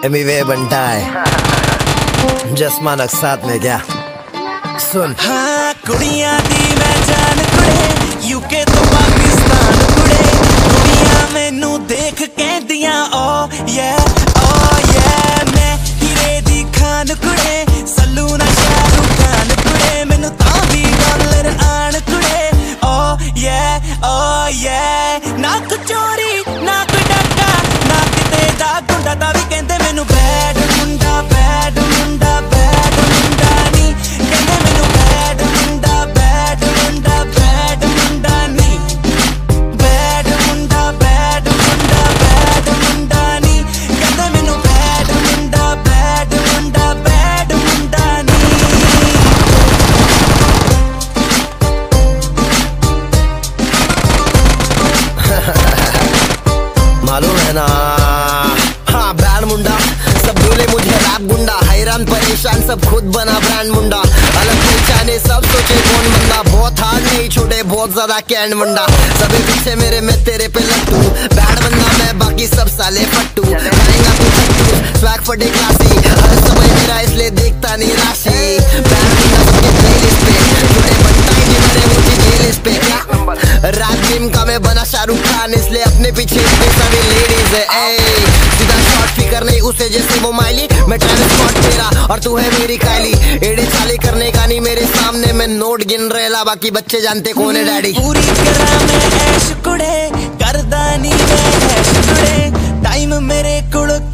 एमीवे बनता है जसमान साथ में क्या सुन। हाँ कुड़ियां दी मैं जान कुड़े यूके तो पाकिस्तान कुड़े कुड़ियां मैनू देख कहदियां ओ ये मैं हीरे दी खान कुड़े सल्लू ना शाहरुख खान कुड़े मैनू तां भी डॉलर आन कुड़े ओ ये ना चोरी ना कोई डाका ना किते दा गुंडा दा भी कहंदे मैनू बैड मुंडा बैड मुंडा बैड मुंडा नी कहंदे मैनू बैड मुंडा बैड मुंडा बैड मुंडा नी बैड मुंडा बैड मुंडा बैड मुंडा नी कहंदे मैनू बैड मुंडा बैड मुंडा बैड मुंडा नी। मालूम है ना हाँ बैड मुंडा सब बोले मुझे रैप गुंडा हैरान परेशान सब खुद बना ब्रांड मुंडा अलग पहचाने सब सोचे कौन बंदा बहुत हार्ड नहीं छोटे बहुत ज्यादा कैंड मुंडा सभी पीछे मेरे में तेरे पे लट्टू बैड बंदा मैं बाकी सब साले फट्टू खाएगा तू फट्टू स्वैग फटे क्लासी हर समय मेरा इसलिए देखता नहीं राशि बैड बंदा सबके प्लेलिस्ट पे छोटे बनता ही जिन्होंने मुझे जेलिस पे क्या रात गेम का मैं बना शाहरुख खान इसलिए अपने पीछे इतने सारे लेडीज है सीधा शॉर्ट फिकर नहीं उसे जैसे वो माइली मैं ट्रैविस स्कॉट तेरा और तू है मेरी कायली एड़े चाले करने का नहीं मेरे सामने मैं नोट गिन रहेला बाकी बच्चे जानते कौन है डैडी। पूरी करा मैं ऐश कुड़े करदा नी मैं ऐश कुड़े टाइम मेरे कुड़